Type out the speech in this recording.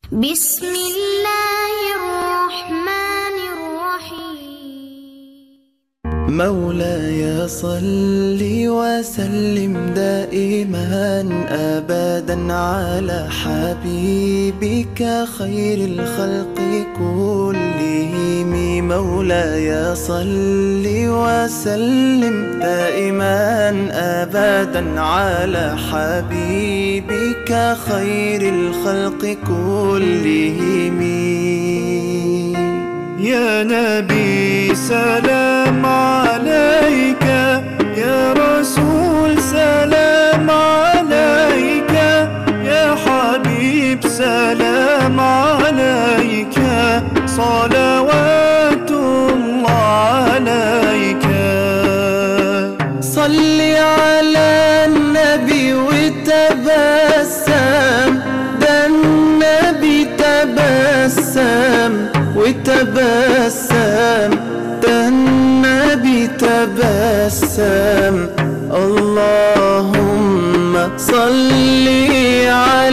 بسم الله الرحمن الرحيم. مولاي صل وسلم دائما أبدا على حبيبك خير الخلق كلهم. مولاي صل وسلم دائما أبدا على حبيبك خير الخلق كلهم. يا نبي سلام عليك، يا رسول سلام عليك، يا حبيب سلام عليك، صلوات الله عليك. صل على النبي وتبسم، ده النبي تبسم وتبسم، ده النبي تبسم. اللهم صل على